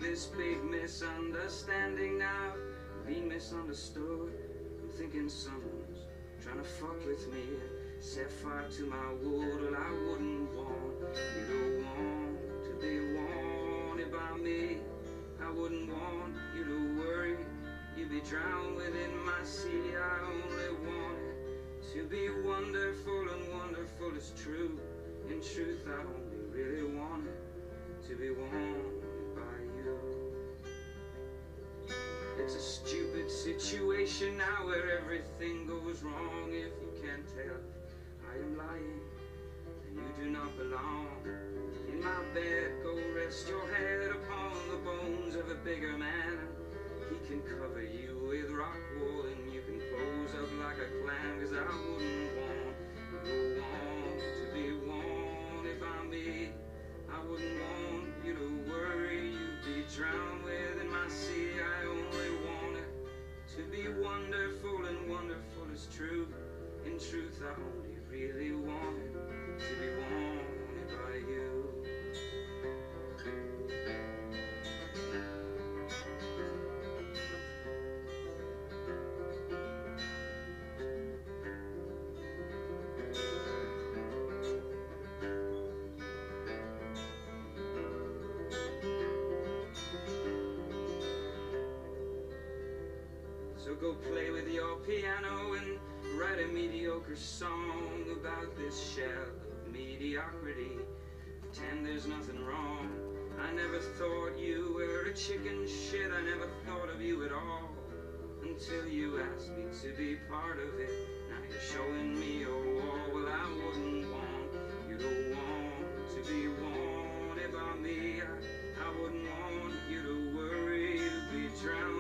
this big misunderstanding now. Being misunderstood, I'm thinking someone's trying to fuck with me. Set fire to my wood. Well, I wouldn't want you to want to be wanted by me. I wouldn't want you to worry you'd be drowned within my sea. I only want it to be wonderful, and wonderful is true. In truth, I only really want it to be wanted by you. It's a stupid situation now where everything goes wrong. If you can't tell, I am lying and you do not belong. In my bed, go rest your head upon the bones of a bigger man. He can cover you with rock wool and you can pose up like a clam. Cause I wouldn't want you to want to be wanted by me. I wouldn't want you to worry you'd be drowned within my sea. I only want it to be wonderful, and wonderful is true. In truth, I only really want it to be wanted by you. So go play with your piano and write a mediocre song about this shell of mediocrity. Pretend there's nothing wrong. I never thought you were a chicken shit. I never thought of you at all until you asked me to be part of it. Now you're showing me your wall. Well, I wouldn't want you to want to be wanted by me. I wouldn't want you to worry you'd be drowned